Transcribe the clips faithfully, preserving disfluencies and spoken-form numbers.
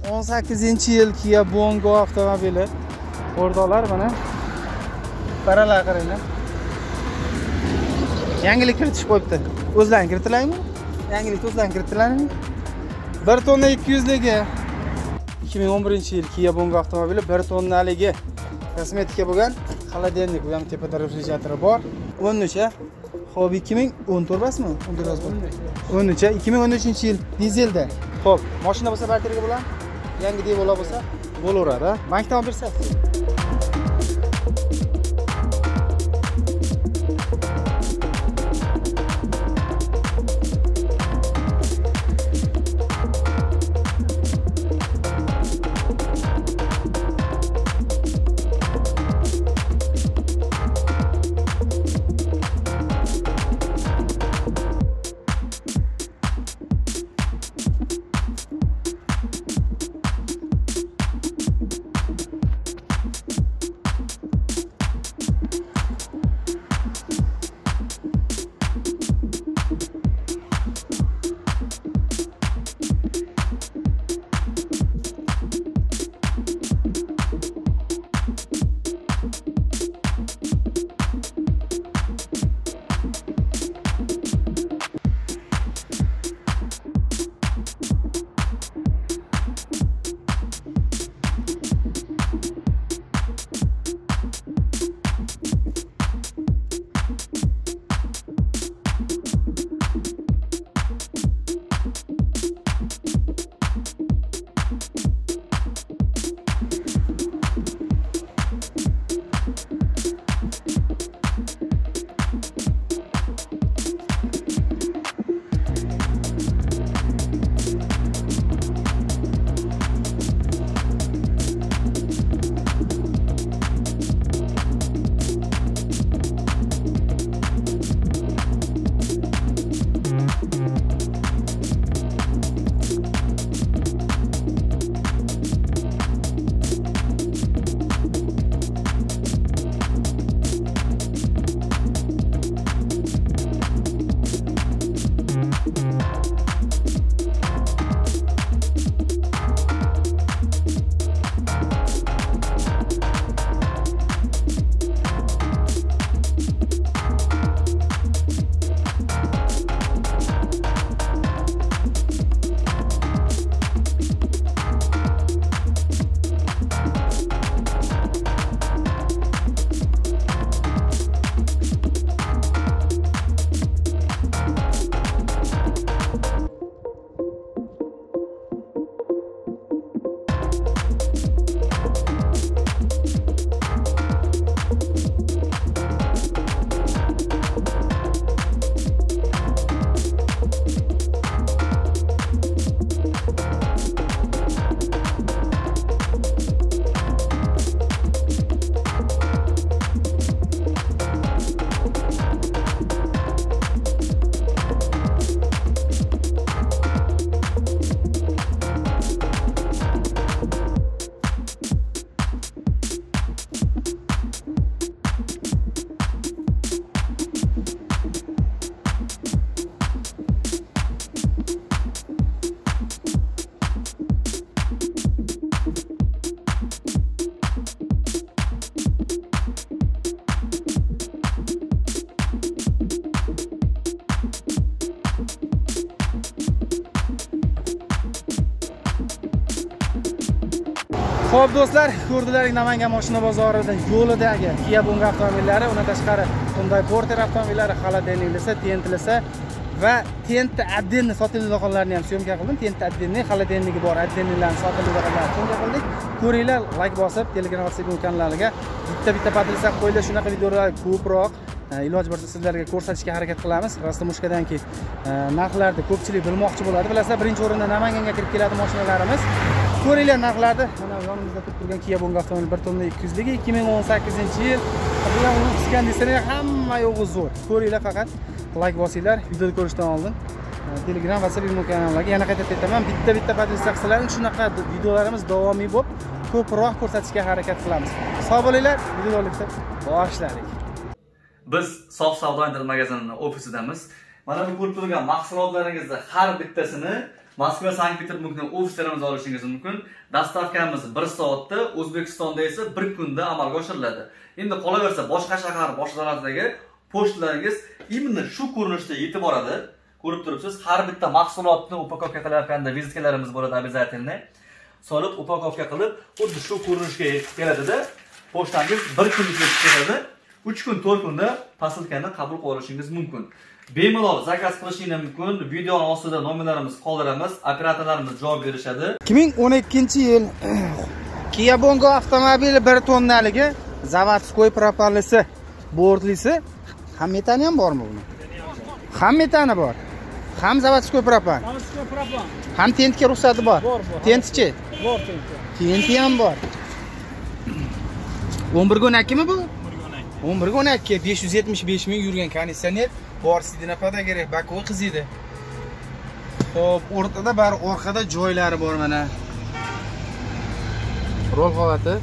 o'n sakkizinchi yil Kia Bongo avtomobili. O'rtoqlar, mana paralar qaranglar. Yangilik kiritish qo'yibdi. O'zlaring kiritilaymi? Yangilik o'zlaring kiritiladimi? bir tonna ikki yuz ligi ikki ming o'n birinchi yil Kia Bongo avtomobili bir tonnaligi. Kosmetika bo'lgan, xolodilnik, bu ham tepada refrigeratori bor. o'n necha? Xo'p, ikki ming o'n to'rtmi? o'n to'rt o'n necha? ikki ming o'n uchinchi yil dizelda. Xo'p, mashina bo'lsa bateriyaga bo'ladimi? Yangi deb bo'lsa, bo'laveradi. Bankdan olib bersa. Xo'p do'stlar, ko'rdilaring Namangan mashina bozorida yo'lidagi Kia Bongo avtomobillari, undan tashqari Hyundai Porter avtomobillari, xolodilniklisi, tentlisi va tenti addenni sotilgan do'konlarni ham syomka qildim. Tenti addenni, xolodilnigi bor addennilarni sotilgan do'konlarni syomka qildik. Ko'ringlar, like bosib, Telegram va Facebook kanallariga bitta-bitta podpiska qo'yinglar, shunaqa videolar ko'proq iloji bo'lsa sizlarga ko'rsatishga harakat qilamiz. Rostomushkadanki narxlarni ko'pchilik bilmoqchi bo'ladi. Bilasizlar, birinchi o'rinda Namanganga kirib keladi mashinalarimiz. Ko'ringlar narxlarni. Mana yonimizda turgan Kia Bongo avtomobili bir tonna ikki yuz ligi ikki ming o'n sakkizinchi yil. Bu ham uni qisgan desanglar hamma yo'g'i zo'r. Ko'ringlar, faqat like bosinglar. Videoni ko'rishdan oldin Telegram va Facebook kanallariga yana qayta aytaman, bitta-bitta podpiska qilsalaring shunaqa videolarimiz davomiy bo'lib ko'proq ko'rsatishga harakat qilamiz. Sog' bo'linglar, videolarni boshladik. Biz Sof Savdo internet magazinining ofisidamiz. Mana bu ko'rib turgan mahsulotlaringizning har bittasini Moskva, Sankt-Peterburgdan ofislarimizni olishingiz mumkin. Dastavkamiz bir soatda, O'zbekistonda esa bir kunda amalga oshiriladi. Endi qolaversa boshqa shahar, boshqa davlatlardagi pochtalaringiz именно shu ko'rinishda yetib boradi. Ko'rib turibsiz, har bitta mahsulotni upakovka qilayotganda vizitkalarimiz bo'ladi обязательно. Solib upakovka qilib, xuddi shu ko'rinishga keladi-da, pochtangiz bir kun ichida ketadi. uch kun, to'rt kunda posilkani qabul qilib olishingiz mumkin. Bemalol zakaz qilishingiz mumkin. Videoning ostida nomerlarimiz qoldiramiz, operatorlarimiz javob berishadi. ikki ming o'n ikkinchi yil Kia Bongo avtomobili bir tonnaligi zavodskoy propallisi, bordlisi. Ham metani ham bormi buni? Ham metani bor. Ham zavodskoy propan. Zavodskoy propan. Ham tentga ruxsati bor. Tentchi? Bor tenti. Tenti ham bor. o'n bir ga o'n ikki mi bu? o'n bir ga o'n ikki, besh yuz yetmish besh ming yurgan konditsioner bor, sidinapada kerak, bakovoy qiziydi. Xo'p, o'rtada bari orqada joylari bor mana. Rol holati.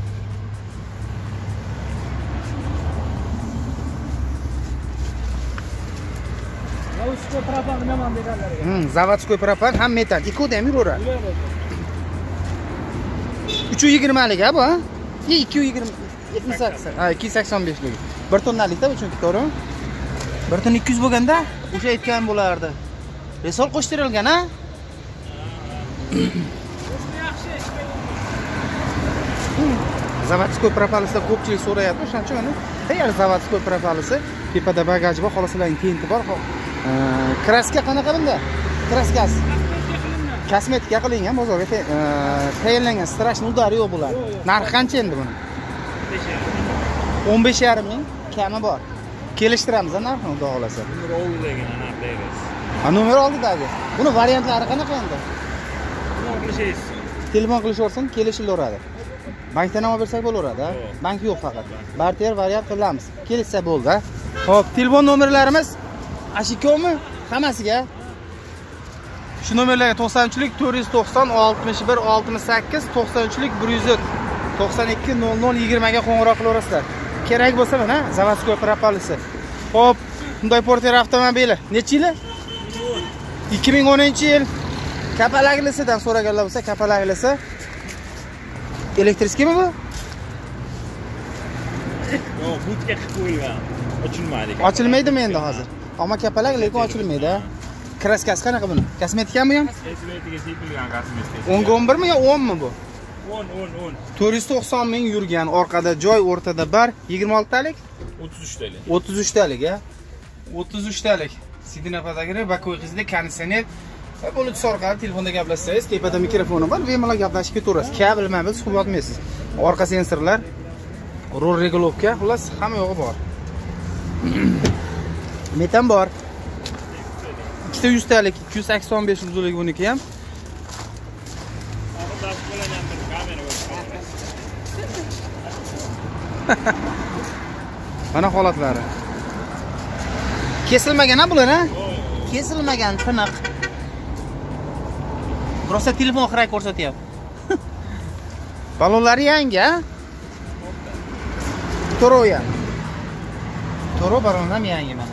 Zavodskoy propan nimaman deganlar ekan. Hmm, zavodskoy propan ham metal. Ikkovda ham yuraveradi. uch yuz yigirma lik ha bu? ikki yuz yigirma yetmish sakson. Ha, ikki yuz sakson besh lik. bir tonnalikda bu chunki, to'g'rimi? bir ton ikki yuz bo'lganda o'sha aytgan bo'lardi. Resol qo'shtirilgan, ha? Zavodskoy propalisda ko'pchilik so'rayapti, o'shaning uchun mana tayyor zavodskoy propalisi, tepada bagaj bor, xolosalarning tenti bor. Kraska qanaqa bunda? Kraskasi kosmetika qilingan, bozorga tayyorlangan, strashniy udari yo'q bular. Narxi qancha endi buni? o'n besh yarim ming kami bor. Kelishtiramiz narxini, xudo xolasa. Nomer oldidagi narxlaymiz. Ha, nomer oldidagi. Buni variantlari qanaqa endi? Nima qilishingiz? Telefon qilishaversin, kelishilaveradi. Bankdan olib bersak bo'laveradi, ha? Bank yo'q faqat. Barter variant qilamiz. Kelishsa bo'ldi. Xo'p, telefon nomerlarimiz ashikomi? Hammasiga. Shu nomerlarga to'qson uchlik to'rt yuz to'qson oltmish bir oltmish sakkiz, to'qson uchlik bir yuz to'qson ikki nol nol yigirma ga qo'ng'iroq qilaverasizlar. Kerak bo'lsa mana zavodskoy propallisi. Xo'p, Hyundai Porter avtomobili necha yili? ikki ming o'ninchi yil. Kapalaglisidan so'raganlar bo'lsa, kapalaglisi elektriskimi bu? Yo'q, budka qilib qo'yilgan. Ochilmaydi. Ochilmaydimi endi hozir? Ammo kapalak lekin ochilmaydi. Kraskasi qanaqa buni? Kosmetikami ham? Kosmetika sepilgan kosmetika. o'n ga o'n bir mi yo o'n mi bu? o'n o'n o'n. to'rt yuz to'qson ming yurgan, orqada joy, o'rtada bar, yigirma olti talik? o'ttiz uch talik. o'ttiz uch talik, ha? o'ttiz uch talik. Sidinapadagi bakovoy qizli konditsioner. Va Bluetooth orqali telefonda gaplashsangiz, tepada mikrofoni bor, bemalol gaplashib ketaverasiz. Kabel mobil suhbat olmaysiz. Orqa sensorlar, rul regulovka, xullas hamma yo'g'i bor. Metan bor. ikkita yuz talik, ikki yuz sakson besh uzunligi buniki ham. Mana holatlari. Kesilmagan ha bular, ha? Kesilmagan, tiniq. Rosa telefon xiray ko'rsatyapti. Balonlari yangi, ha? Toro ham. Toro balon ham yangi mana.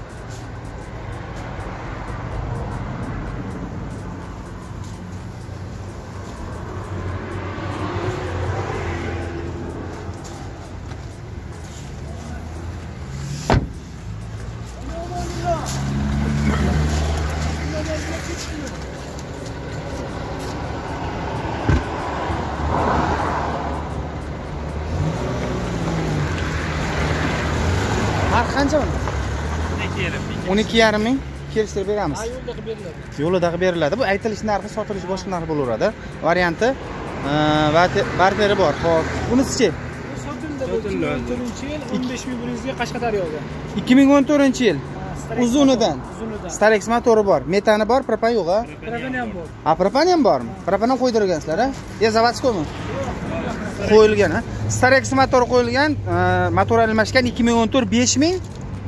Narx qancha buni? o'n ikki yarim ming kelishtirib beramiz. Yo'lda qilib beriladi. Yo'lida qilib beriladi. Bu aytilish narxi, sotilish boshqa narx bo'laveradi. Varianti va barteri bor. Xo'p, bunisi-chi? Sotildi bu ikki ming o'n to'rtinchi yil o'n besh ming bir yuz ga Qashqadaryoga. ikki ming o'n to'rtinchi yil. Uzunidan. Uzunidan. Starex motori bor. Metani bor, propan yo'q, ha? Propan ham bor. Ha, propan ham bormi? Propan ham qo'ydirgansizlar, ha? Yo, zavodskoymi? Qo'yilgan, ha? Starex motori qo'yilgan, motor almashgan ikki ming o'n to'rt besh ming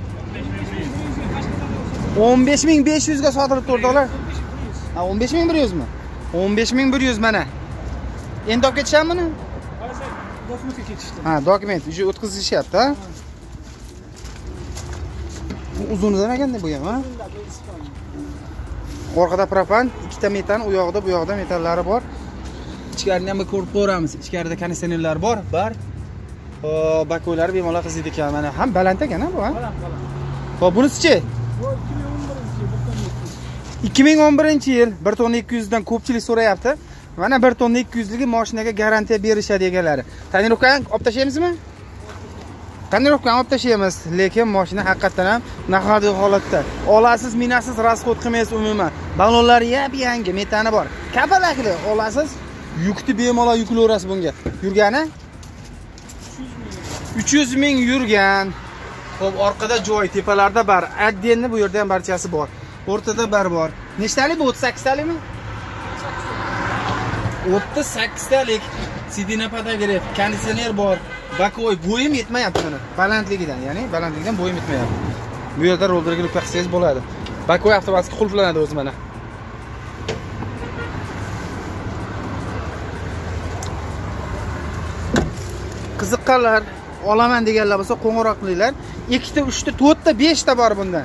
o'n besh ming besh yuz ga sotilib turdilar. Ha, o'n besh ming bir yuz mi? o'n besh ming bir yuz mana. Endi olib ketishami buni? Dokumentga ketishdi. Ha, dokument, уже o'tkazishyapti, ha? Bu uzunidan ekanda bu ham, ha? Orqada propan, ikkita metan, u yoqda, bu yoqda metallari bor. Ichkarini ham ko'rib ko'ramiz. Ichkarida konditsionerlar bor, bar. Xo'p, bakoylari bemalol qiziydi ekan. Mana ham baland ekan, bu, ha? Baland, baland. Xo'p, bunisi-chi? Bu ikki ming o'n birinchi yil bir tonna ikki yuz dan ko'pchilik so'rayapti. Mana bir tonna ikki yuz ligi mashinaga garantiya berishadi egalari. Tonirovkani olib tashlaymizmi? Tonirovkani olib tashlaymiz, lekin mashina haqiqatan ham nahodiy holatda. Olasiz, minasiz, rasxod qilmaysiz umuman. Balonlari yab-yangi, metani bor. Kapalakli olasiz, yukni bemalol yuklayverasiz bunga. Yurgani uch yuz ming yurgan. Xo'p, orqada joy, tepalarda bar. Addenni bu yerda ham barchasi bor. O'rtada bar bor. Nechtalik bu? o'ttiz sakkiztalik mi? o'ttiz sakkiztalik. Sidina podogrev, konditsioner bor. Bakoy bo'yim yetmayapti mana. Balandligidan, ya'ni balandligidan bo'yim yetmayapti. Bu yerda rolderga lukka qilsangiz bo'ladi. Bakoy avtomatik qulflanadi o'zi mana. Qiziqqanlar, olaman deganlar bo'lsa qo'ng'iroq qilinglar. ikkita, uchta, to'rtta, beshta bor bundan.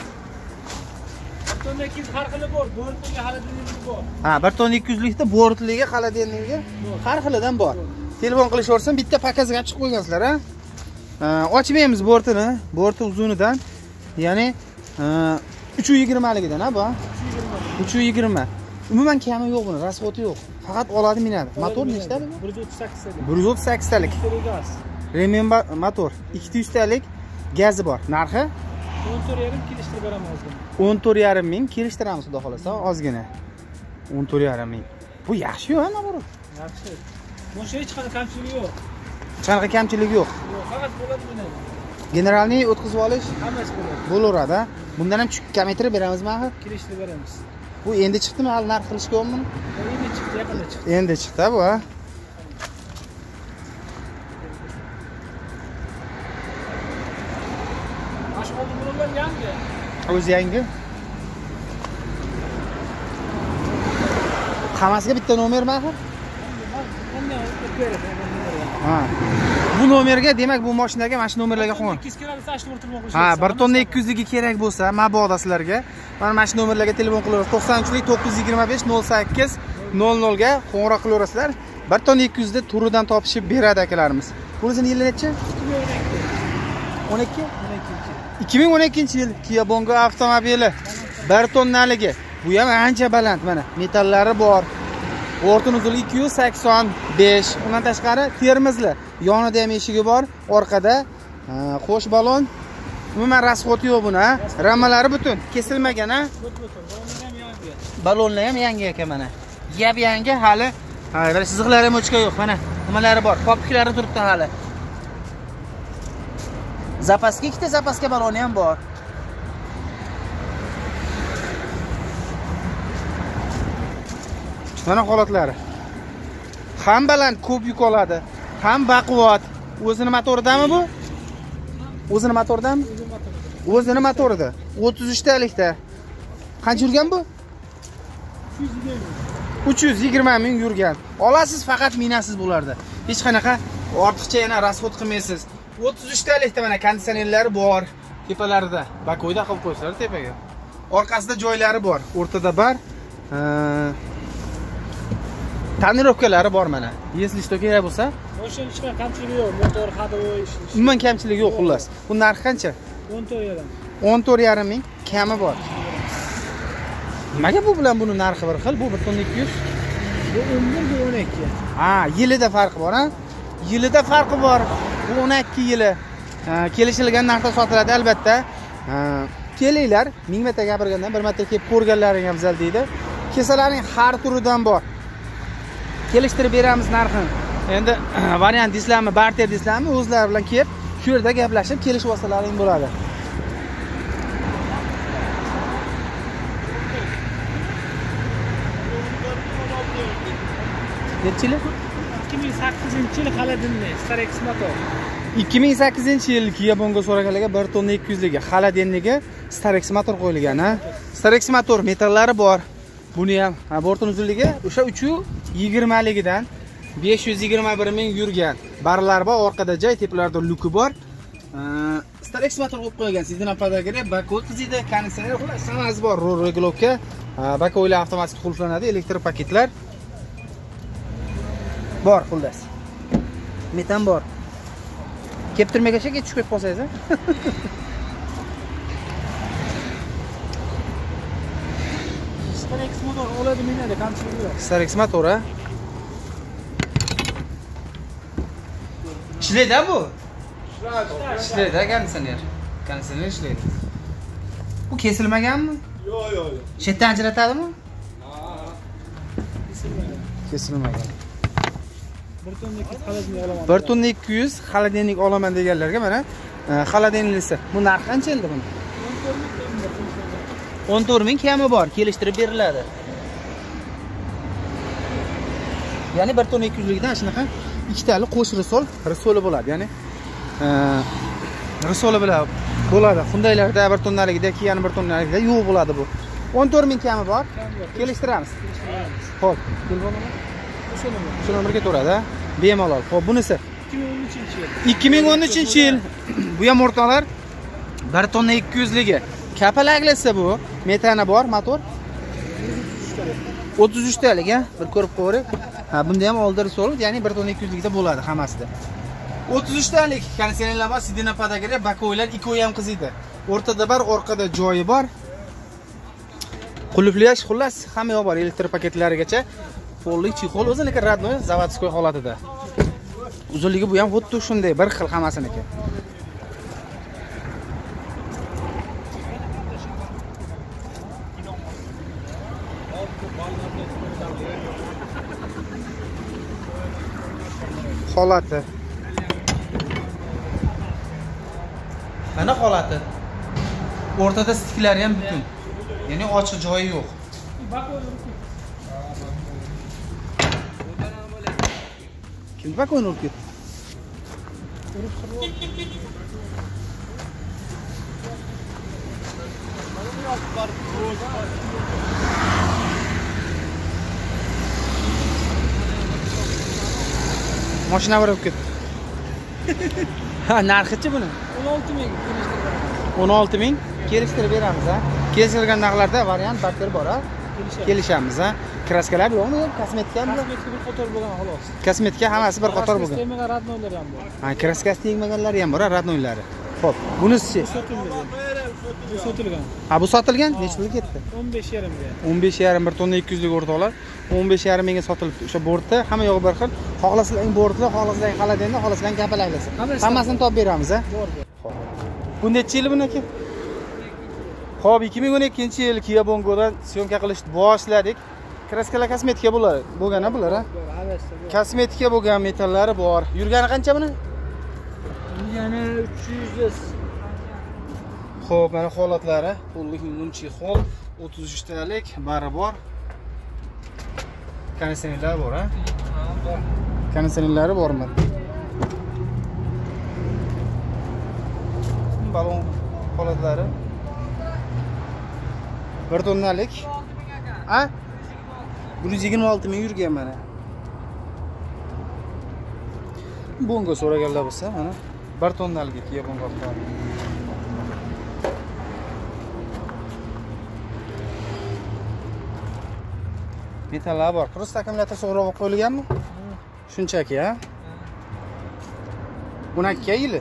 har xili bor, bortliga xaladenligi bor. Ha, bir tonna ikki yuz likda bortliga xaladenligi har xilidan bor. Telefon qilishaversin, bitta pakazga chiqib qo'ygansizlar, ha? Ochmaymiz bortini, borti uzunidan, ya'ni uch yuz yigirma ligidan, ha bu? uch yuz yigirma. Umuman kami yo'q buni, rasxoti yo'q. Faqat oladi, minadi. Motor nechtalik? bir yuz o'ttiz sakkiztalik. bir yuz o'ttiz sakkiztalik. Remen motor, ikki yuz talik gazi bor. Narxi o'n to'rt yarim kelishtirib beramiz. o'n to'rt yarim ming kelishtiramiz, xudo xolasa, ozgina. o'n to'rt yarim ming. Bu yaxshi-ku, ha, naborot. Yaxshi. Mashina hech qanday kamchiligi yo'q. Qanaqa kamchiligi yo'q. Yo'q, faqat bo'ladi buni. Generalni o'tkazib olish Hammasi bo'ladi. bo'laveradi, ha. Bundan ham kamaytirib beramizmi, axir? Kelishtirib beramiz. Bu endi chiqdimi, hali narx qilishga bo'lmi? Endi chiqdi, yaqinda chiqdi. Endi chiqdi bu, ha. Mashg'ulot bo'lgan yangi. O'zi yangi. Hammasiga bitta nomermi, axir? Ha. Bu nomerga, demak, bu mashinaga mana shu nomerlarga qo'ying. ikki yuz kilometr tashib o'tirmoq bo'lsa. Ha, bir tonna ikki yuz ligi kerak bo'lsa, mabodo sizlarga mana mana shu nomerlarga telefon qilaverasiz. to'qson uch to'qqiz yuz yigirma besh nol sakkiz nol nol ga qo'ng'iroq qilaverasizlar. bir tonna ikki yuz da turidan topishib beradi akalarimiz. Bunisini yili nechi? o'n ikki? ikki ming o'n ikkinchi yil Kia Bongo avtomobili. bir tonnaligi. Bu ham ancha baland mana. Metallari bor. O'rta uzunligi ikki yuz sakson besh. Undan tashqari termizli. Yonida ham eshigi bor, orqada qo'sh balon. Umuman rasxoti yo'q buni, ha. Ramalari butun, kesilmagan, ha. Balonlar ham yangi ekan mana. Yab yangi hali. Ha, bir chiziqlari ham o'chga yo'q, mana. Nimalari bor? Popkiklari turibdi hali. Zapaska ikkita zapaska baloni ham bor. Mana holatlari. Ham baland, ko'p yuk oladi, ham baquvvat. O'zini motoridami bu? O'zini motoridami? O'zini motorida. o'ttiz uch talikda. Qancha yurgan bu? uch yuz yigirma ming yurgan. Olasiz, faqat minasiz bo'lardi. Hech qanaqa ortiqcha yana rasxod qilmaysiz. o'ttiz uch talikda mana konditsionerlari bor. Tepalarida bakoyda qilib qo'yishlar tepaga. Orqasida joylari bor, o'rtada bar. Tonirovkalari bor mana. Если что kerak bo'lsa, mashina hech qanday kamchiligi yo'q, motor ходовой ish. Umuman kamchiligi yo'q xullas. Bu narxi qancha? o'n to'rt yarim. o'n to'rt yarim ming kami bor. Nimaga bu bilan buni narxi bir xil? Bu bir tonna ikki yuz. Bu o'n bir, bu o'n ikki. Ha, yilida farqi bor, ha? Yilida farqi bor. Bu o'n ikki yili. Kelishilgan narxda sotiladi albatta. Kelinglar, ming marta gapirgandan bir marta kelib ko'rganlaring afzal deydi. Kesalarning har turidan bor. Kelishtirib beramiz narxini. Endi variant deysizlarmi, barter deysizlarmi, o'zlari bilan kelib, shu yerda gaplashib kelishib olsalaring bo'ladi. Nechi yil? ikki ming sakkizinchi yil Xaladenli, Starex motor. ikki ming sakkizinchi yil Kia Bongo so'raganlarga bir tonna ikki yuz ligi Xaladenliga Starex motor qo'yilgan, ha. Starex motor, metallari bor. Buni ham bortning uzunligi o'sha uch yuz yigirma ligidan besh yuz yigirma bir ming yurgan. Barlar bor, orqada joy, tepalarda luki bor. Starex motor qo'yib qo'ygan. Sidina podogrev, bakoy qiziydi, konditsioner, xullas hammasi bor. Ro'l regulovka, Ha, bakovlar avtomatik qulflanadi, elektr paketlar. Bor, xullas. Metan bor. Keptirmagacha ketib qo'yib qolsangiz, ha? Starex motor oladi minadi, kamchiligi yo'q. Starex motor, ha? Ishlaydi bu? Ishlaydi, konditsioner. Konditsioner ishlaydi. Bu kesilmaganmi? Yo'q, yo'q, yo'q. Chetdan ajratadimi? Ha. Kesilmagan. bir tonna ikki xolodilnik olaman. bir tonna ikki yuz xolodilnik olaman deganlarga mana xolodilnisi. Bu narxi qancha endi buni? o'n to'rt ming kami bor, kelishtirib beriladi. Ya'ni bir tonna ikki yuz likdan shunaqa ikkitali qo'sh risol, risoli bo'ladi, ya'ni risoli bilan bo'ladi. Hyundai'larda bir tonnaligida, Kia'ning bir tonnaligida yo'q bo'ladi bu. o'n to'rt ming kami bor. Kelishtiramiz. Xo'p, telefonimi? Shu nomerga to'radi, ha? Bemalol. Xo'p, bunisi ikki ming o'n uchinchi yil. ikki ming o'n uchinchi yil. Bu ham o'rtoqlar bir tonna ikki yuz ligi. Kapalaglisi bu. Metani bor, motor. o'ttiz uch talik, ha? Bir ko'rib qo'ying. Ha, bunda ham oldi risol, ya'ni bir tonna ikki yuz likda bo'ladi hammasida. o'ttiz uch talik konditsionerlar bor, sidina podagrev, bakovlar ikkovi ham qiziydi. O'rtada bor, orqada joyi bor. Qulflash, xullas, hamma yoq bor, elektr paketlarigacha. Polli chexol o'ziniki radnoy, zavodskoy holatida. Uzunligi bu ham xuddi shunday, bir xil hammasiniki. Holati. Mana holati. O'rtada stiklari ham butun. Ya'ni ochiq joyi yo'q. Kim bakoyn urib ketdi? Mashina urib ketdi. Ha, narxi-chi buni? o'n olti ming kelishtirib. o'n olti ming kelishtirib beramiz, ha. Kelishtirgan narxlarda variant barter bor, ha. Kelishamiz, ha. Kraskalar yo'qmi? Kosmetikami? Kosmetika bir qator bo'lgan xolos. Kosmetika hammasi bir qator bo'lgan. Kraskasi radnoylar ham bor. Ha, kraskasi tegmaganlari ham bor, radnoylari. Xo'p, bunisi-chi? Bu sotilgan. Ha, bu sotilgan? Necha pul ketdi? o'n besh yarim ga. o'n besh yarim bir tonna ikki yuz lik o'rtoqlar. o'n besh yarim mingga sotilibdi. O'sha bortda hamma yo'q bir xil. Xohlasang bortlar, xohlasang xolodilnik, xohlasang kapalaglasi. Hammasini topib beramiz, ha. Bor, bor. Bu necha yil buniki? Xo'p, ikki ming o'n ikkinchi yil Kia Bongo'dan syomka qilishni boshladik. Kraskalar kosmetika bo'ladi. Bo'lgan-a bular, ha? Kosmetika bo'lgan metallari bor. Yurgani qancha buni? Yurgani uch yuz. Xo'p, mana holatlari. Pullik yumchi hol o'ttiz uch talik bari bor. Konditsionerlar bor, ha? Bor. Konditsionerlari bormi? Balon holatlari. bir tonnalik. Ha? bir yuz yigirma olti ming yurgan mana. Bongo so'raganlar bo'lsa, mana bir tonnalik Kia Bongo bor. Metallar bor. Cross akkumulyator so'roq qo'yilganmi? Shunchaki, ha? o'n ikki yili.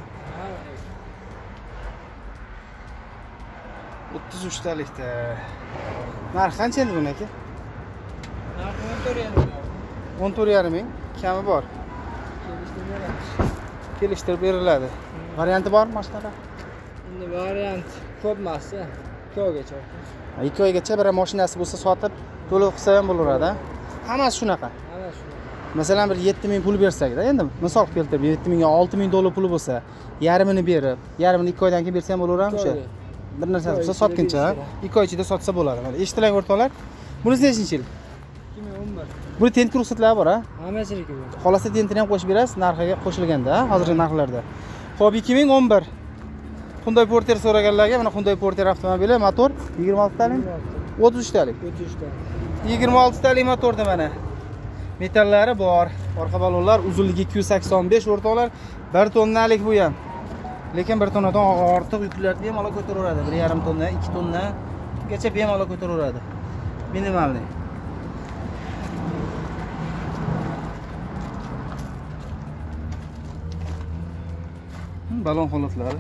o'ttiz uch talikda. Narxi qancha endi buniki? Narxi o'n to'rt yarim ming kami bor. Kelishtirib beriladi. Varianti bormi mashinada? Endi variant ko'p emas, ikki oygacha. ikki oygacha bir mashinasi bo'lsa sotib to'liq qilsa ham bo'laveradi, ha? Hammasi shunaqa. Hammasi shunaqa. Masalan bir yetti ming pul bersak-da, endi misol keltirib yetti mingga olti ming dollar puli bo'lsa, yarmini berib, yarmini ikki oydan keyin bersa ham bo'laveradimi o'sha? Bir narsa bo'lsa sotguncha, ikki oy ichida sotsa bo'ladi. Mana eshitilang o'rtoqlar. Bunisi nechinchi yil? ikki ming o'n bir. Buni tentik ruxsatlari bor, ha? Hammasiniki bu. Xolasa tentini ham qo'shib berasiz, narxiga qo'shilganda, ha, hozirgi narxlarda. Xo'p, ikki ming o'n bir. Hyundai Porter so'raganlarga mana Hyundai Porter avtomobili, motor yigirma olti talik, o'ttiz uch talik. o'ttiz uch talik. yigirma olti talik motorda mana. Metallari bor. Orqa balonlar uzunligi ikki yuz sakson besh o'rtoqlar, bir tonnalik bu ham. Lekin bir tonnadan ortiq yuklarni bemalol ko'taraveradi. bir yarim tonna, ikki tonna gacha bemalol ko'taraveradi. Minimalniy. Balon holatlari.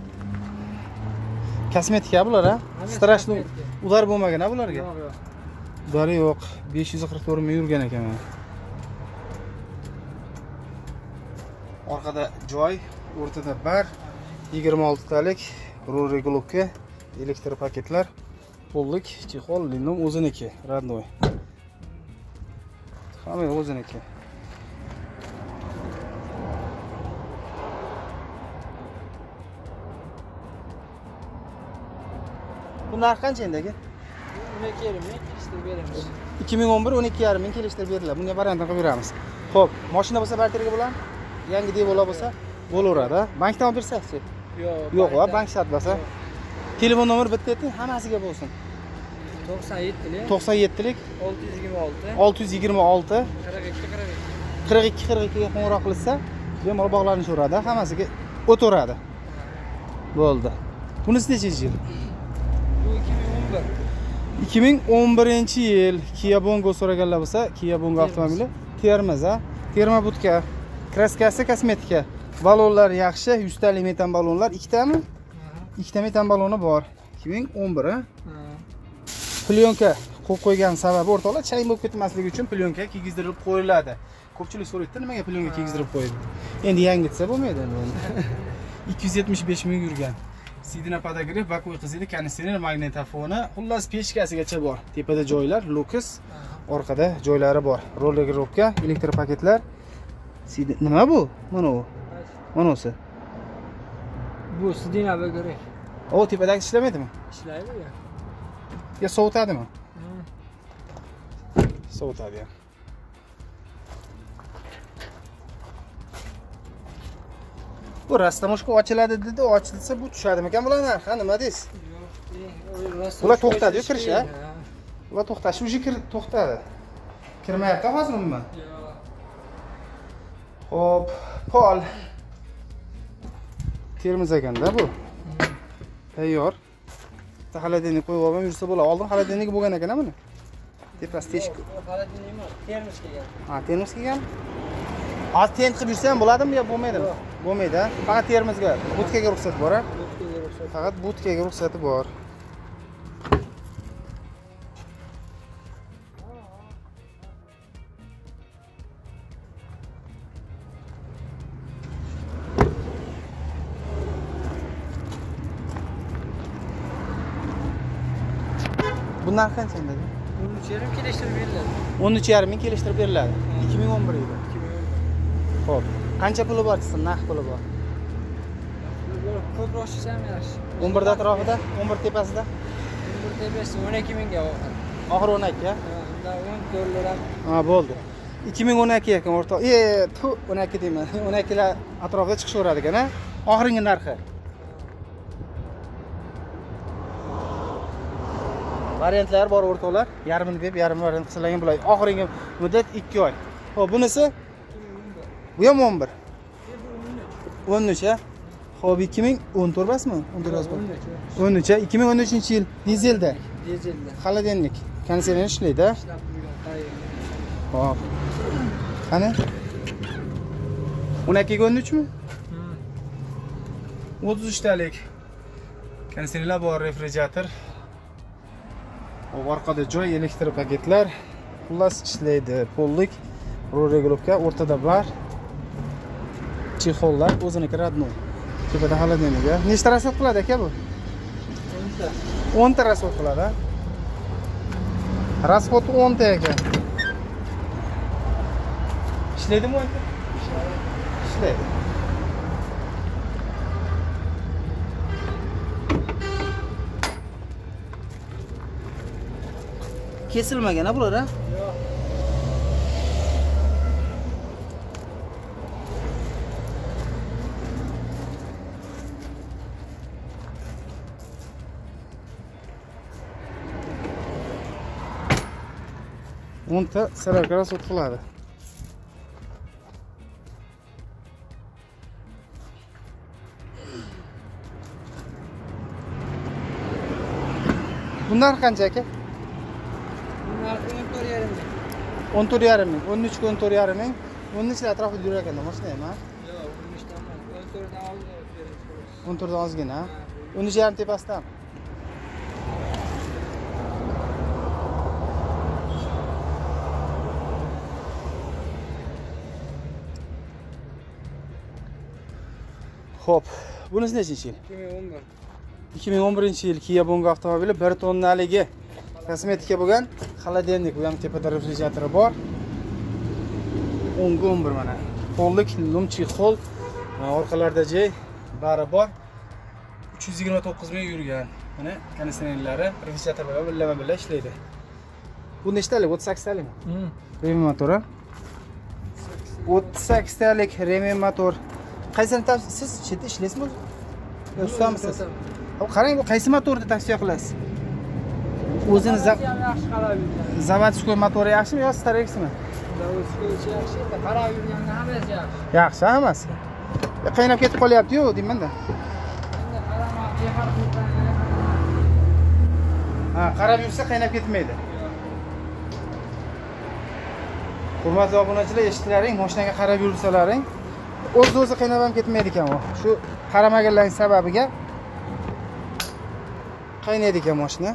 Kosmetika bular, ha? Strashno udar bo'lmagan, ha bularga? Yo'q, yo'q. Udari yo'q. besh yuz qirq to'rt ming yurgan ekan. Orqada joy, o'rtada bar, yigirma olti talik rul regulovka, elektr paketlar, qo'llik, chexol, lindom o'ziniki, родной. Hamma o'ziniki. Bu narx qancha endi aka? o'n ikki yarim ming kelishtirib beramiz. ikki ming o'n bir o'n ikki yarim ming kelishtirib beriladi. Bunga variantini qilib beramiz. Xo'p, mashina bo'lsa barteriga bo'ladi. Yangi devola bo'lsa bo'laveradi. Bankdan olib bersak-chi? Yo'q. Yo'q, va bank shart bo'lsa. Telefon nomeri bitta ayting, hammasiga bo'lsin. to'qson yettilik to'qson yettilik olti yuz yigirma olti olti yuz yigirma olti qirq ikki qirq ikki qirq ikki qirq ikki ga qo'ng'iroq qilsa, bemalol bog'lanishaveradi, hammasiga o'taveradi. Bo'ldi. Bunisi necha yil? Bu ikki ming o'n bir ikki ming o'n birinchi yil Kia Bongo so'raganlar bo'lsa, Kia Bongo avtomobili Termiz, ha? Terma budka. Kraskasi kosmetika. Balonlar yaxshi, yuz talik metan balonlar ikkitami? Ikkita metan baloni bor. ikki ming o'n bir, ha? Plyonka qo'yib qo'ygan sababi o'rtoqlar chang bo'lib ketmasligi uchun plyonka kiygizdirib qo'yiladi. Ko'pchilik so'raydi, nimaga plyonka kiygizdirib qo'ydi? Endi yangitsa bo'lmaydi endi. ikki yuz yetmish besh ming yurgan. Sidina podogrev, bakovoy qizili, konditsioner, magnitofoni, xullas pechkasigacha bor. Tepada joylar, luks, orqada joylari bor. Rol regulovka, elektr paketlar. Nima bu? Mana u. Mana o'si. Bu Sidina podogrev. O, tepadagi ishlamaydimi? Ishlaydi ya. Ya sovutadimi? Sovutadi ham. Bu rastamoshka ochiladi dedi, ochilsa bu tushadimi ekan bular narxi, nima deysiz? Yo'q, Bular to'xtadi-yu kirish, ha? Bular to'xtashi, uje kirib to'xtadi. Kirmayapti hozir umuman. Yo'q. Hop, pol. Termiz ekanda bu. Tayyor. Xolodilnik qo'yib olmam yursa bo'ladi. Oldin xolodilnik bo'lgan ekan buni. Tepasi teshik. Xolodilnik emas, termos kelgan. Ha, termos kelgan. Hozir tent qilib yursam bo'ladimi yo bo'lmaydimi? Bo'lmaydi, ha? Faqat termosga, budkaga ruxsat bor, ha? Budkaga ruxsat. Faqat budkaga ruxsati bor. Bu narx qancha endi? o'n uch yarim kelishtirib beriladi. o'n uch yarim ming kelishtirib beriladi. ikki ming o'n bir yili. Xo'p, qancha puli bor sizning naqd puli bor? Ko'proq tushsam yaxshi. o'n bir da atrofida, o'n bir tepasida. o'n bir tepasi o'n ikki mingga oxir. Oxiri o'n ikki, ha? Unda o'n dollar ham. Ha, bo'ldi. ikki ming o'n ikki ekan o'rtoq. E, tu, o'n ikki deyman. o'n ikki lar atrofida chiqishaveradi ekan, ha? Oxirgi narxi. Variantlar bor o'rtoqlar. Yarmini deb, yarmi variant qilsalar ham bo'ladi. Oxirgi muddat ikki oy. Xo'p, bunisi bu ham o'n bir. o'n uch, ha? Xo'p, ikki ming o'n to'rt emasmi? o'n to'rt yozib. o'n uch, ikki ming o'n uchinchi yil dizelda. Dizelda. Xolodilnik. Konditsioner ishlaydi, ha? Ishlab turgan tayyor. Hop. Qani? o'n ikki ga o'n uchmi? o'ttiz uch talik. Konditsionerlar bor, refrigerator. Orqada joy, elektr paketlar, xullas ishlaydi. Pollik, rul regulovka, o'rtada bar. Chexollar o'ziniki родной. Tepada xolodilnik. Nechta rasxod qiladi aka bu? o'nta. o'nta rasxod qiladi, ha? Rasxod o'nta ekan. Ishlaydimi o'nta? Ishlaydi. Kesilmagan, ha bular, ha? Yo'q. o'nta sararkara sot qiladi. Bunlar qancha aka? o'n to'rt yarim ming, o'n uch o'n to'rt yarim ming. o'n uchlar atrofida yurar ekan mashina ham, ha? Yo'q, o'n uchdan emas, o'n to'rtdan oldi beramiz. o'n to'rt dan ozgina, ha? o'n uch yarim tepasidan. Xo'p, bunisi nechinchi yil? ikki ming o'n bir. ikki ming o'n birinchi yil Kia Bongo avtomobili bir tonnaligi. Kosmetika bo'lgan, xolodilnik, bu ham tepada refrigeratori bor. o'n ga o'n bir mana. Qo'llik, lumchi qo'l, orqalarda jey, bari bor. uch yuz yigirma to'qqiz ming yurgan. Mana konditsionerlari, refrigerator bilan billama-billa ishlaydi. Bu nechtalik? o'ttiz sakkiztalikmi? Remi motor, ha? o'ttiz sakkiztalik Remi motor. Qaysini tavsiya siz chetda ishlaysizmi o'zi? Yo, ustamisiz? Qarang, bu qaysi motorni tavsiya qilasiz? O'zini yaxshi qarab yurgan. Zavodskoy motori yaxshimi yo Starex-mi? Zavodskoy yaxshi, qarab yurganda hammasi yaxshi. Yaxshi hammasi. Qaynab ketib qolyapti-yu, deyman-da. Endi qarama, behar qilgan. Ha, qarab yursa qaynab ketmaydi. Hurmatli obunachilar, eshitdilaring, mashinaga qarab yursalaring, o'z-o'zi qaynab ham ketmaydi ekan u. Shu qaramaganlarning sababiga qaynaydi ekan mashina.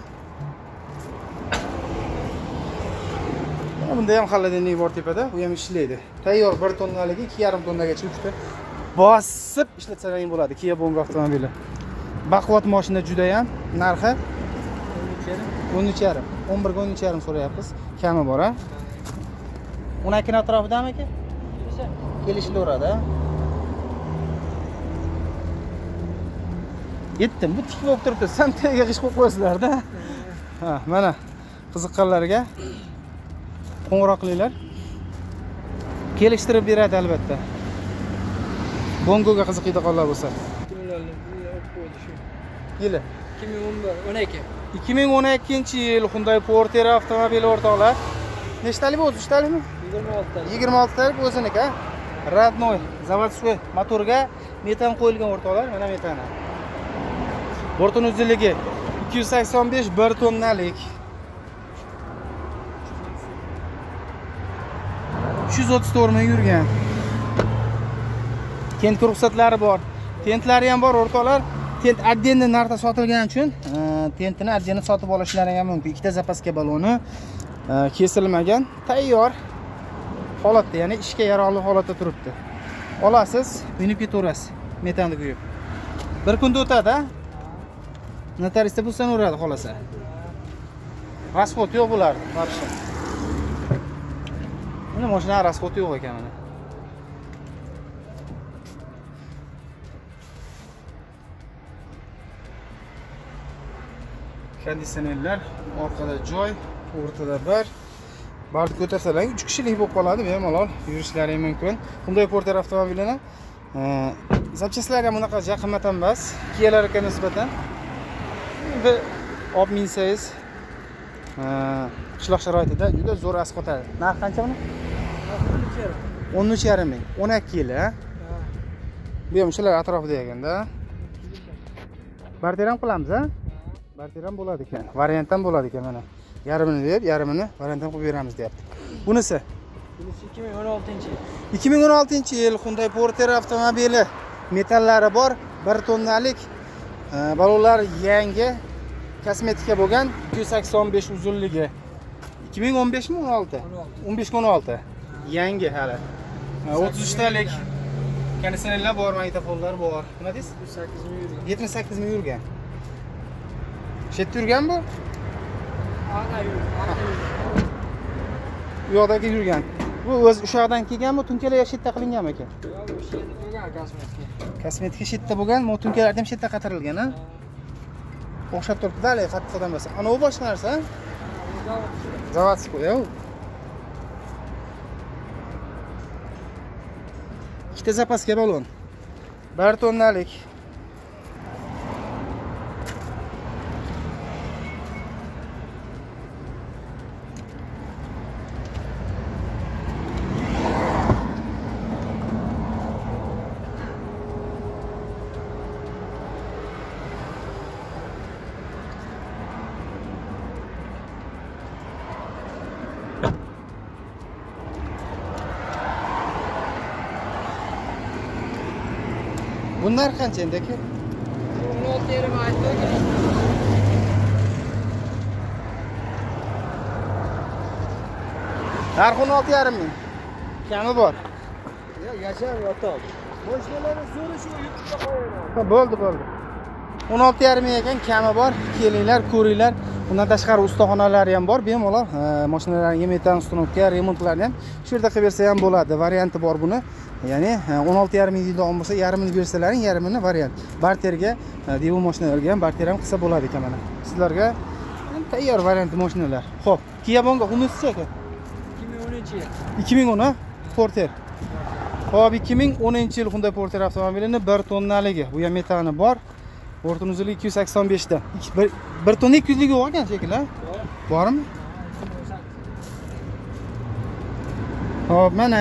Bunda ham xolodilnik bor tepada, u ham ishlaydi. Tayyor bir tonnaligi ikki yarim tonnagacha uchta bosib ishlatsalaring bo'ladi Kia Bongo avtomobili. Baquvvat mashina juda ham, narxi o'n uch yarim. o'n bir ga o'n uch yarim so'rayapmiz. Kami bor, ha? o'n ikki na atrofidami aka? Kelishilaveradi, ha? Yetdim, bu tik bo'lib turibdi. Santaga g'ish qo'yib qo'yasizlar-da. Ha, mana qiziqqanlarga qo'ng'iroq qilinglar. Kelishtirib beradi albatta. Bongoga qiziqadiganlar bo'lsa. Yili ikki ming o'n bir, o'n ikki. ikki ming o'n ikkinchi yil Hyundai Porter avtomobili o'rtoqlar. Nechtalik bu? uchtalikmi? yigirma olti. yigirma oltitalik o'ziniki, ha? Radnoy, zavodskoy motorga metan qo'yilgan o'rtoqlar, mana metani. Bortun uzunligi ikki yuz sakson besh bir tonnalik. uch yuz o'ttiz to'rt ming yurgan. Tent ruxsatlari bor. Tentlari ham bor o'rtoqlar. Tent отдельный narxda sotilgani uchun tentini отдельно sotib olishlari ham mumkin. Ikkita zapaska baloni kesilmagan, tayyor holatda, ya'ni ishga yaroqli holatda turibdi. Olasiz, minib ketaverasiz metanni quyib. Bir kunda o'tadi, ha? Notariusda bo'lsa uradi xolasa. Rasxod yo'q bo'lardi, вообще. Mana mashina rasxod yo'q ekan mana. Konditsionerlar, orqada joy, o'rtada bir. Bart ko'tarsalar uch kishilik bo'lib qoladi, bemalol yurishlari mumkin. Hyundai Porter avtomobilini zapchastlari ham unaqa qimmat emas, Kialarga nisbatan. Endi olib minsangiz, qishloq sharoitida juda zo'r asqotadi. Narx qancha buni? o'n uch yarim ming. o'n ikki yil, ha? Bu ham shular atrofida ekanda. Barter ham qilamiz, ha? Barter ham bo'ladi ekan. Variant ham bo'ladi ekan mana. Yarmini deb, yarmini variant ham qilib beramiz deyapti. Bunisi? Bunisi ikki ming o'n oltinchi yil. ikki ming o'n oltinchi yil Hyundai Porter avtomobili. Metallari bor, bir tonnalik. Balonlar yangi, kosmetika bo'lgan, ikki yuz sakson besh uzunligi. ikki ming o'n beshmi o'n olti? o'n besh ga o'n olti. Yangi hali. o'ttiz uch talik. Konditsionerlar bor, magnitofonlar bor. Nima deysiz? yetmish sakkiz ming yurgan. Chetda yurgan bu? Ana yurgan. Bu yoqdagi yurgan. Bu o'z ushaqdan kelganmi, tunkalar chetda qilinganmi ekan? Yo'q, bu shetda bo'lgan kosmetika. Kosmetika chetda bo'lgan, bu tunkalar ham chetda qatirilgan, ha? O'xshab turibdi, dali qattiqdan bo'lsa. Ana u boshqa narsa, ha? Zavodskoy, yo'q. Ikkita zapaska balon. bir tonnalik. Bunlar qancha endi aka? o'n olti yarim aytdi. Narxi o'n olti yarim ming. Kami bor. Ya yashar yotoq. Mashinalarni zo'ri shu YouTube'da qo'yaman. Ha, bo'ldi, bo'ldi. o'n olti yarim ming ekan, kami bor. Kelinglar, ko'ringlar. Undan tashqari ustaxonalari ham bor. Bemalol mashinalarning yemetan uстановка, remontlarni ham shu yerda qilib bersa ham bo'ladi. Varianti bor buni. Ya'ni o'n olti yarim ming deydigan bo'lsa, yarmini bersalaring, yarmini variant. Barterga, devo mashinalarga ham barter ham qilsa bo'ladi ekan mana. Sizlarga tayyor variant mashinalar. Xo'p, Kia Bongo unisi aka. ikki ming o'ninchi yil. ikki ming o'n Porter. Hop, ikki ming o'ninchi yil Hyundai Porter avtomobilining bir tonnaligi. Bu ham metani bor. O'rta uzunligi ikki yuz sakson besh dan. bir tonna ikki yuz ligi bor ekan shekilli, ha? Bormi? Hop, mana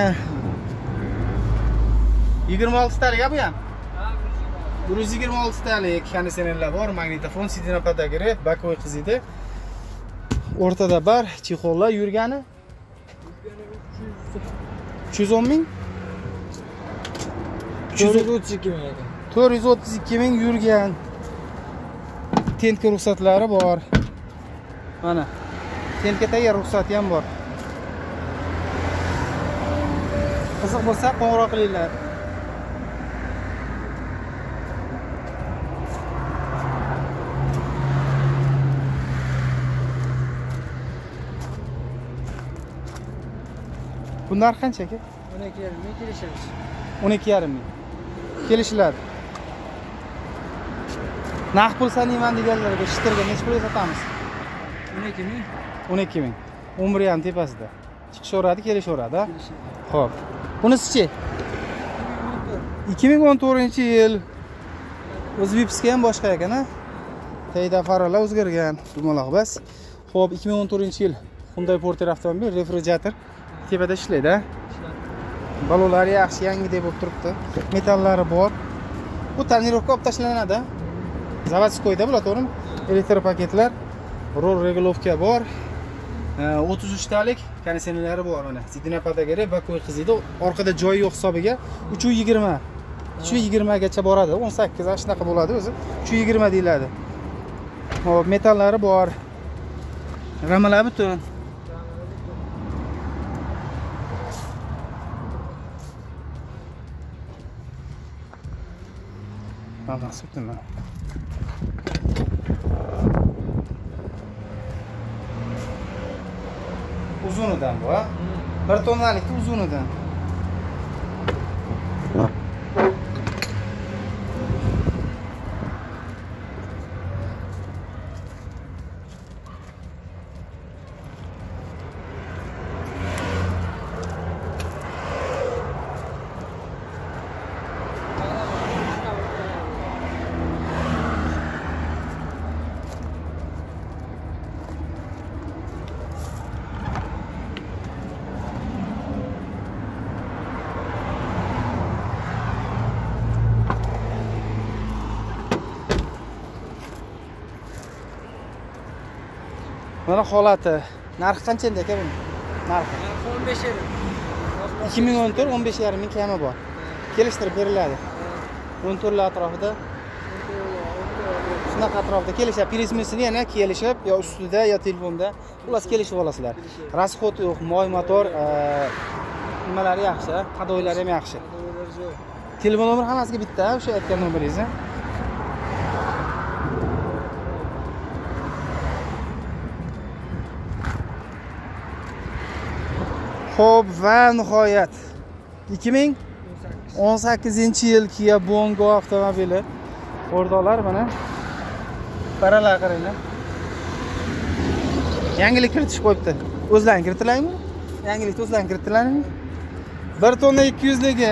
yigirma olti talik bu ham. bir yuz yigirma olti talik konditsionerlar bor, magnitofon, sidina podagri, bakovoy qizidi. O'rtada bar, chexollar yurgani uch yuz o'n ming. to'rt yuz o'ttiz ikki ming ekan. to'rt yuz o'ttiz ikki ming yurgan. Tentka ruxsatlari bor. Mana. Tentka tayyor ruxsati ham bor. Qiziq bo'lsa qo'ng'iroq qilinglar. Bunlar qancha aka? o'n ikki yarim ming kelishamiz. o'n ikki yarim ming. Kelishiladi. Naqd pul sanayman deganlarga shitirga necha pulga sotamiz? o'n ikki ming. o'n ikki ming. umri ham tepasida. Chiqishaveradi, kelishaveradi, ha? Xo'p. Bunisi-chi? ikki ming o'n to'rtinchi yil. O'z Vipski ham boshqa ekan, ha? Tayda farolar o'zgargan. Dumaloq bas. Xo'p, ikki ming o'n to'rtinchi yil Hyundai Porter avtomobil, refrigerator tepada ishlaydi, ha? Balonlari yaxshi, yangidek bo'lib turibdi. Metallari bor. Bu tonirovka olib tashlanadi. Zavodskoyda bular, to'g'rimi? Elektr paketlar, rol regulovka bor. o'ttiz uch talik konditsionerlari bor mana. Sidina podagri, bakovoy qizidi. Orqada joyi yo'q hisobiga uch yuz yigirma. uch yuz yigirma gacha boradi. o'n sakkiz shunaqa bo'ladi o'zi. uch yuz yigirma deyiladi. Hop, metallari bor. Ramalar butun. Mana sutma. Uzunidan bu, ha? bir tonnalik uzunidan. Mana holati. Narxi qancha endi aka buni? Narxi o'n besh yarim. ikki ming o'n to'rt o'n besh yarim ming kami bor. Kelishtirib beriladi. o'n to'rt lar atrofida. Shunaqa atrofida kelishib, prismasini yana kelishib, yo ustida yo telefonda, xullas kelishib olasizlar. Rasxod yo'q, moy motor, nimalari yaxshi, qadoylari ham yaxshi. Telefon nomeri hammasiga bitta, o'sha aytgan nomeringiz. Xo'p, va nihoyat ikki ming o'n sakkizinchi yil Kia Bongo avtomobili. O'rtoqlar, mana paralar qaranglar. Yangilik kiritib qo'yibdi. O'zlaring kiritilaymi? Yangilikni o'zlaring kiritilaringmi? bir tonna ikki yuz ligi.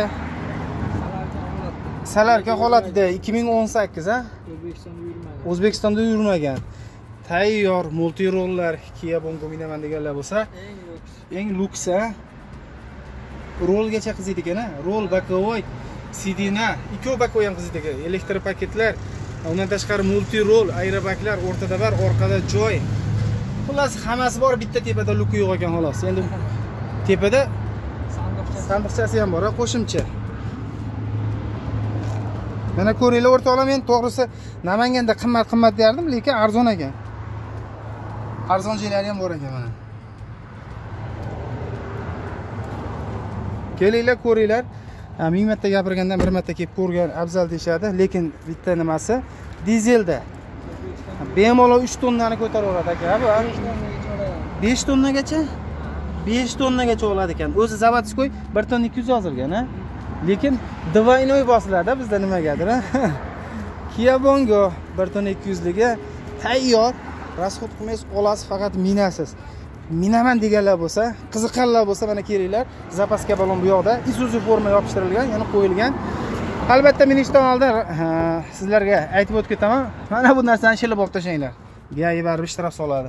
Salarka holatida ikki ming o'n sakkiz, ha? O'zbekistonda yurmagan. O'zbekistonda yurmagan. Tayyor multirollar Kia Bongo minaman deganlar bo'lsa, Eng luks. eng luks, ha? Rolgacha qiziydi ekan-a? Rol, bakovoy, sidina, ikkovi bakovoy ham qiziydi ekan. Elektr paketlar, undan tashqari multirol, aerobaklar, o'rtada bor, orqada joy. Xullas, hammasi bor, bitta tepada luki yo'q ekan xolos. Endi tepada Sandiqcha. sandiqchasi ham bor, qo'shimcha. Mana ko'ringlar o'rtoqlar, men to'g'risi Namanganda qimmat-qimmat derdim, lekin arzon ekan. Arzon joylari ham bor ekan mana. Kelinglar, ko'ringlar. Ming marta gapirgandan bir marta kelib ko'rgan afzal deyshadi, lekin bitta nimasi dizelda bemalol uch tonnani ko'taraveradi aka, bu besh tonnagacha besh tonnagacha oladi ekan. O'zi zavodskoy bir tonna ikki yuz yozilgan, ha? Lekin двойной bosiladi bizda nimagadir, ha? Kia Bongo bir tonna ikki yuz ligi tayyor, rasxod qilmaysiz, olasiz, faqat minasiz. Minaman deganlar bo'lsa, qiziqqanlar bo'lsa mana kelinglar. Zapaska balon bu yoqda Isuzu forma yopishtirilgan, ya'ni qo'yilgan. Albatta minishdan oldin sizlarga aytib o'tib ketaman. Mana bu narsani shilib olib tashlaylar. Gayi baribir ishtirok soladi.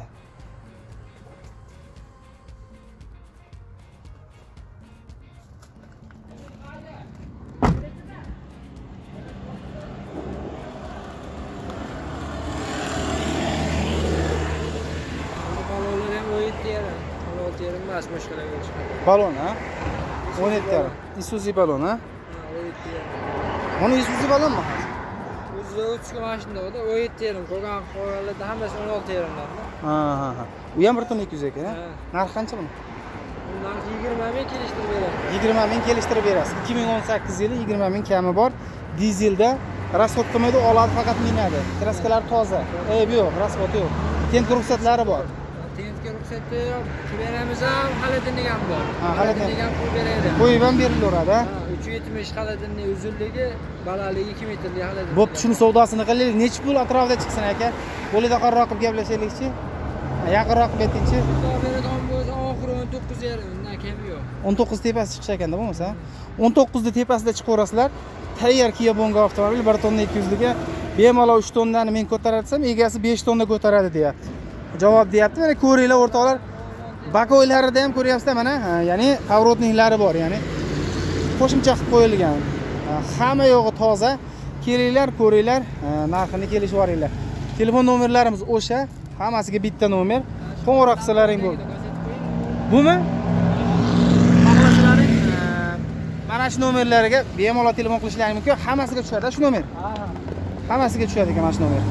Balon, ha? o'n yetti yarim. Isuzu balon, ha? Mana Isuzu balonmi? O'zi o'tishga mashina edi, o'n yetti yarim. Qolgan qo'ylarda hammasi o'n olti yarimdan. Ha, ha, ha. U ham bir tonna ikki yuz ekan, ha? Narxi qancha buni? Bundan yigirma ming kelishtirib beraman. yigirma ming kelishtirib berasiz. ikki ming o'n sakkiz yili yigirma ming kami bor. Dizelda rasxod qilmaydi, oladi, faqat minadi. Kraskalar toza. Ey, bu yo'q, rasxod yo'q. Tenk ruxsatlari bor. Tentka ruxsati yo'q. Beramiz ham, xaladinlik ham bor. Ha, xaladinlik ham qo'yib beradi. Qo'yib ham berilaveradi, ha? uch yuz yetmish xaladinlik uzunligi, balandligi ikki metrlik xaladinlik. Bo'pti, shuni savdosini qilaylik. Necha pul atrofida chiqsin aka? Qo'lida qarroq qilib gaplashaylikchi. Yaqinroq qilib aytingchi. Beradigan bo'lsa, oxiri o'n to'qqiz yarim, undan kam yo'q. o'n to'qqiz tepasi chiqish ekanda bo'lmasa, o'n to'qqizda tepasida chiqaverasizlar. Tayyor Kia Bongo avtomobil bir tonna ikki yuz liga bemalol uch tonnani men ko'taratsam, egasi besh tonna ko'taradi deyapti. Javob deyapti. Mana ko'ringlar o'rtoqlar. Bakoylarida ham ko'ryapsizlar mana, ya'ni pavrotninglari bor, ya'ni qo'shimcha qilib qo'yilgan. Hamma yo'g'i toza. Kelinglar, ko'ringlar, narxini kelishib olinglar. Telefon nomerlarimiz o'sha, hammasiga bitta nomer. Qo'ng'iroq qilsalaring bo'ldi. Bumi? Xohlasalaring mana shu nomerlarga bemalol telefon qilishlaring mumkin. Hammasiga tushadi shu nomer. Hammasiga tushadi ekan mana shu nomer.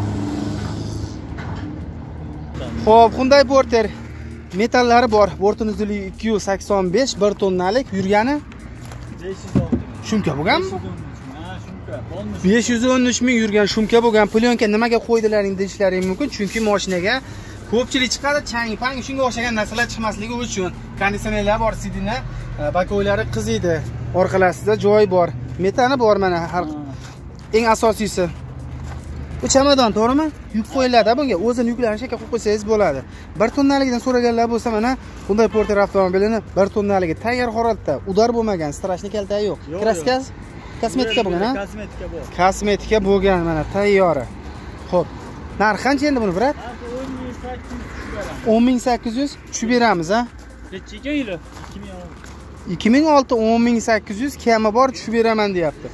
Xo'p, Hyundai Porter metallari bor. Bortini uzunligi ikki yuz sakson besh, bir tonnalik, yurgani besh yuz o'n. Shumka bo'lganmi? Ha, shumka. besh yuz o'n uch ming yurgan shumka bo'lgan. Plyonka nimaga qo'ydilaring deyishlaring mumkin, chunki mashinaga ko'pchilik chiqadi, chang-pang, shunga o'xshagan narsalar chiqmasligi uchun. Konditsionerlar bor, sidina, bakoylari qiziydi. Orqalasida joy bor. Metani bor mana har eng asosiysi. Bu chamadon, to'g'rimi? Yuk qo'yiladi bunga. O'zini yuklanishga qo'yib qo'ysangiz bo'ladi. bir tonnaligidan so'raganlar bo'lsa, mana Hyundai Porter avtomobilini bir tonnaligi tayyor holatda, udar bo'lmagan, strashni kalta yo'q. Kraskasi kosmetika bo'lgan, ha? Kosmetika bor. Kosmetika bo'lgan, mana tayyori. Xo'p. Narx qancha endi buni, brat? o'n ming sakkiz yuz tushib beramiz, ha? Necha yili? ikki ming olti o'n ming sakkiz yuz kami bor, tushib beraman deyapti.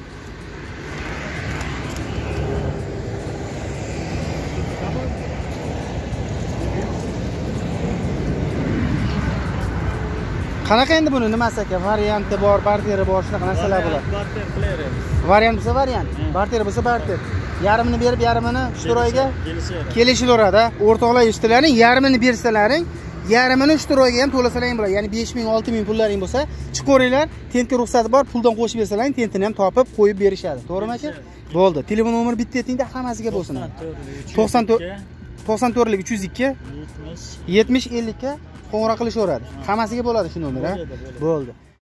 Qanaqa endi buni nimasi aka? Varianti bor, barteri bor, shunaqa narsalar bo'ladi. Barter qilaveramiz. Variant bo'lsa variant, barter bo'lsa barter. Yarmini berib, yarmini ishtirokiga kelishiveradi. O'rtoqlar eshitilaring, yarmini bersalaring, yarmini ishtirokiga ham to'lasalaring bo'ladi. Ya'ni besh ming olti ming pullaring bo'lsa, chiqaveringlar, tentka ruxsati bor, puldan qo'shib bersalaring, tentini ham topib qo'yib berishadi. To'g'rimi aka? Bo'ldi. Telefon nomeri bitta aytingda, hammasiga bo'lsin. to'qson to'rt to'qson to'rt uch yuz ikki yetmish ellik ga qo'ng'iroq qilishaveradi. Hammasiga bo'ladi shu nomer, ha? Bo'ldi.